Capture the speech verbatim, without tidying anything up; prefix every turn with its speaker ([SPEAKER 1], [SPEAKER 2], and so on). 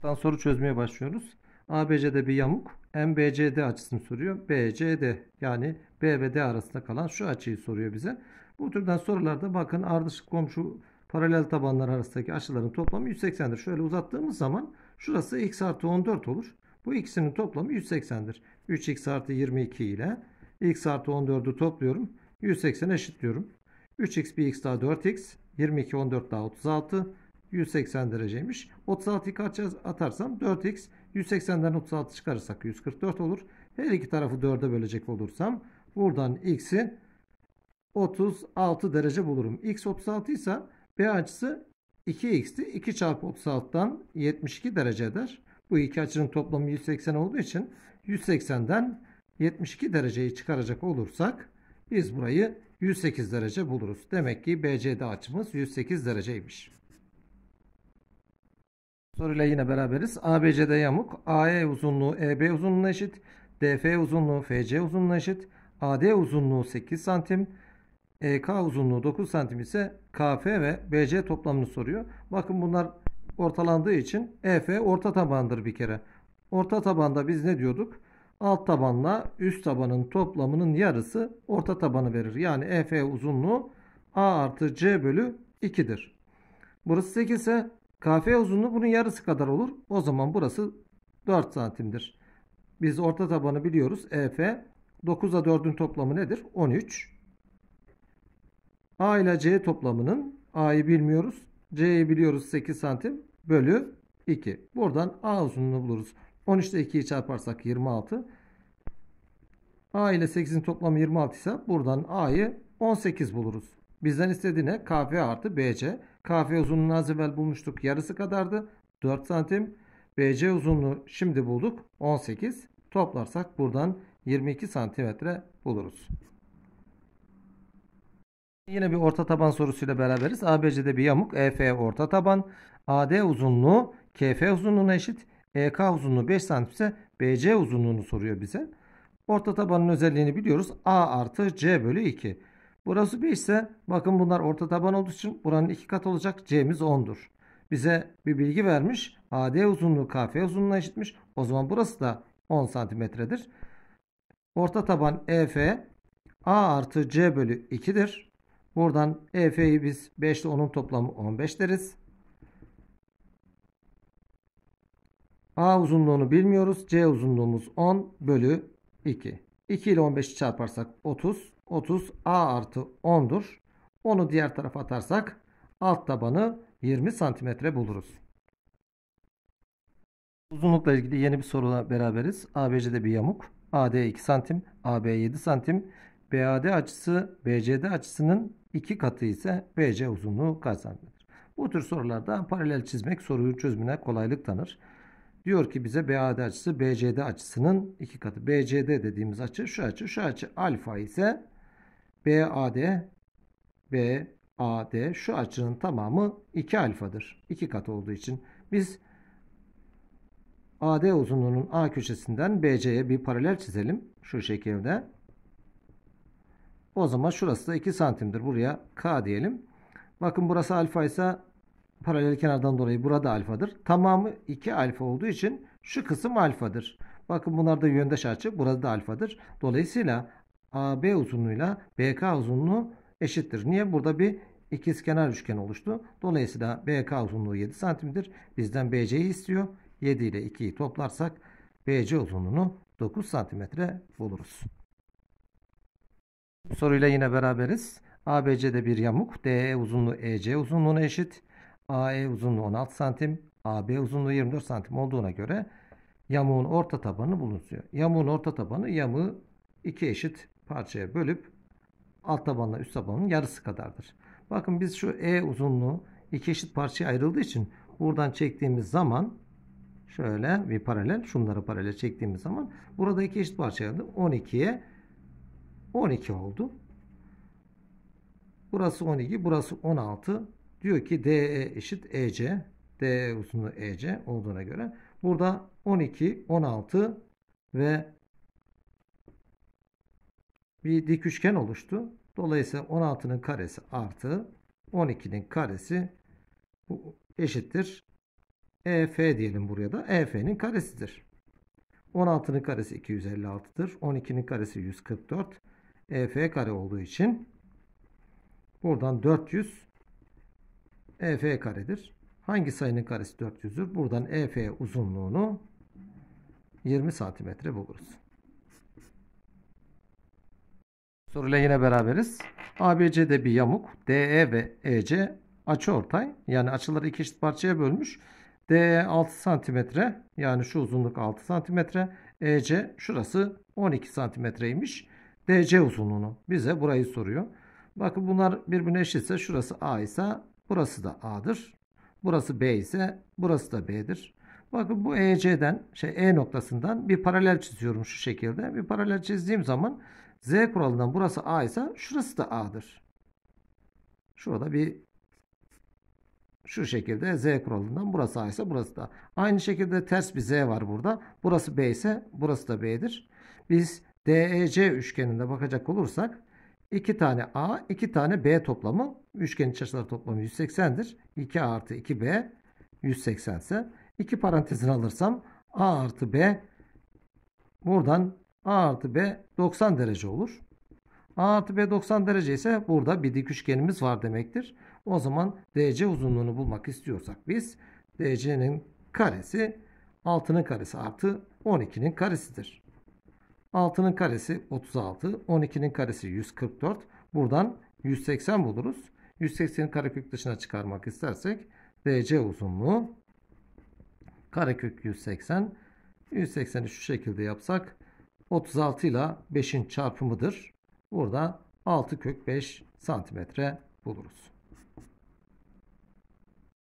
[SPEAKER 1] Soru çözmeye başlıyoruz. A B C'de bir yamuk M B C D açısını soruyor. B C D yani B ve D arasında kalan şu açıyı soruyor bize. Bu türden sorularda bakın ardışık komşu paralel tabanlar arasındaki açıların toplamı yüz seksendir. Şöyle uzattığımız zaman şurası x artı on dört olur. Bu ikisinin toplamı yüz seksendir. üç x artı yirmi iki ile x artı on dördü topluyorum. yüz seksen eşitliyorum. üç x bir x daha dört x. yirmi iki on dört daha otuz altı. yüz seksen dereceymiş. otuz altıyı kaça atarsam dört x. yüz seksenden otuz altı çıkarırsak yüz kırk dört olur. Her iki tarafı dörde bölecek olursam buradan x'i otuz altı derece bulurum. X otuz altı ise B açısı iki x'ti. iki çarpı otuz altıdan yetmiş iki derece eder. Bu iki açının toplamı yüz seksen olduğu için yüz seksenden yetmiş iki dereceyi çıkaracak olursak biz burayı yüz sekiz derece buluruz. Demek ki B C D açımız yüz sekiz dereceymiş. Soruyla yine beraberiz. A B C'de yamuk. A E uzunluğu E B uzunluğuna eşit. D F uzunluğu F C uzunluğuna eşit. A D uzunluğu sekiz santim. E K uzunluğu dokuz santim ise K F ve B C toplamını soruyor. Bakın bunlar ortalandığı için E F orta tabandır bir kere. Orta tabanda biz ne diyorduk? Alt tabanla üst tabanın toplamının yarısı orta tabanı verir. Yani E F uzunluğu A artı C bölü iki'dir. Burası sekiz ise K F uzunluğu bunun yarısı kadar olur. O zaman burası dört santimdir. Biz orta tabanı biliyoruz. E F dokuzla dördün toplamı nedir? on üç. A ile C toplamının A'yı bilmiyoruz. C'yi biliyoruz sekiz santim bölü iki. Buradan A uzunluğunu buluruz. on üç ile ikiyi çarparsak yirmi altı. A ile sekizin toplamı yirmi altı ise buradan A'yı on sekiz buluruz. Bizden istediği ne? K F artı B C. K F uzunluğunu az evvel bulmuştuk. Yarısı kadardı. dört santim. B C uzunluğu şimdi bulduk. on sekiz. Toplarsak buradan yirmi iki santimetre buluruz. Yine bir orta taban sorusuyla beraberiz. A B C'de bir yamuk. E F orta taban. A D uzunluğu K F uzunluğuna eşit. E K uzunluğu beş santim ise B C uzunluğunu soruyor bize. Orta tabanın özelliğini biliyoruz. A artı C bölü iki. Burası beş ise bakın bunlar orta taban olduğu için buranın iki kat olacak. C'miz on'dur. Bize bir bilgi vermiş. A D uzunluğu K F uzunluğuna eşitmiş. O zaman burası da on santimetredir. Orta taban E F A artı C bölü iki'dir. Buradan E F'yi biz beş ile onun toplamı on beş deriz. A uzunluğunu bilmiyoruz. C uzunluğumuz on bölü iki. iki ile on beşi çarparsak otuz. otuz A artı on'dur. onu diğer tarafa atarsak alt tabanı yirmi santimetre buluruz. Uzunlukla ilgili yeni bir soruyla beraberiz. A B C'de bir yamuk. A D iki santim. A B yedi santim. B A D açısı B C D açısının iki katı ise B C uzunluğu kaç santimdir? Bu tür sorularda paralel çizmek soruyu çözümüne kolaylık tanır. Diyor ki bize B A D açısı B C D açısının iki katı. B C D dediğimiz açı şu açı. Şu açı alfa ise B A D B A D şu açının tamamı iki alfadır. iki katı olduğu için biz A D uzunluğunun A köşesinden B C'ye bir paralel çizelim. Şu şekilde. O zaman şurası da iki santimdir. Buraya K diyelim. Bakın burası alfa ise paralel kenardan dolayı burada alfadır. Tamamı iki alfa olduğu için şu kısım alfadır. Bakın bunlar da yöndeş açı. Burada da alfadır. Dolayısıyla A B uzunluğuyla B K uzunluğu eşittir. Niye? Burada bir ikizkenar üçgen oluştu. Dolayısıyla B K uzunluğu yedi santimdir. Bizden B C'yi istiyor. yedi ile ikiyi toplarsak B C uzunluğunu dokuz santimetre buluruz. Soruyla yine beraberiz. A B C'de bir yamuk. D E uzunluğu E C uzunluğuna eşit. A E uzunluğu on altı santim. A B uzunluğu yirmi dört santim olduğuna göre yamuğun orta tabanı bulunuyor. Yamuğun orta tabanı yamuğu iki eşit parçaya bölüp alt tabanla üst tabanın yarısı kadardır. Bakın biz şu E uzunluğu iki eşit parçaya ayrıldığı için buradan çektiğimiz zaman şöyle bir paralel, şunları paralel çektiğimiz zaman burada iki eşit parçaya ayrıldı. on ikiye on iki oldu. Burası on iki, burası on altı. Diyor ki D E eşit E C. D E uzunluğu E C olduğuna göre burada on iki, on altı ve bir dik üçgen oluştu. Dolayısıyla on altının karesi artı on ikinin karesi eşittir E F diyelim buraya da. E F'nin karesidir. on altının karesi iki yüz elli altı'dır. on ikinin karesi yüz kırk dört. E F kare olduğu için buradan dört yüz E F karedir. Hangi sayının karesi dört yüz'dür? Buradan E F uzunluğunu yirmi santimetre buluruz. Soruyla yine beraberiz. A B C'de bir yamuk. D E ve E C açıortay. Yani açıları iki eşit parçaya bölmüş. D E altı santimetre. Yani şu uzunluk altı santimetre. E C şurası on iki santimetreymiş. D C uzunluğunu bize burayı soruyor. Bakın bunlar birbirine eşitse şurası A ise burası da A'dır. Burası B ise burası da B'dir. Bakın bu E C'den şey E noktasından bir paralel çiziyorum şu şekilde. Bir paralel çizdiğim zaman Z kuralından burası A ise şurası da A'dır. Şurada bir şu şekilde Z kuralından burası A ise burası da. Aynı şekilde ters bir Z var burada. Burası B ise burası da B'dir. Biz D E C üçgeninde bakacak olursak iki tane A, iki tane B toplamı, üçgenin iç açıları toplamı yüz seksen'dir. iki A artı iki B yüz seksen ise iki parantezini alırsam A artı B buradan A artı B doksan derece olur. A artı B doksan derece ise burada bir dik üçgenimiz var demektir. O zaman D C uzunluğunu bulmak istiyorsak biz D C'nin karesi altının karesi artı on ikinin karesidir. altının karesi otuz altı, on ikinin karesi yüz kırk dört. Buradan yüz seksen buluruz. yüz seksen'i karekök dışına çıkarmak istersek D C uzunluğu karekök yüz seksen. yüz seksen'i şu şekilde yapsak otuz altı ile beş'in çarpımıdır. Burada altı kök beş santimetre buluruz.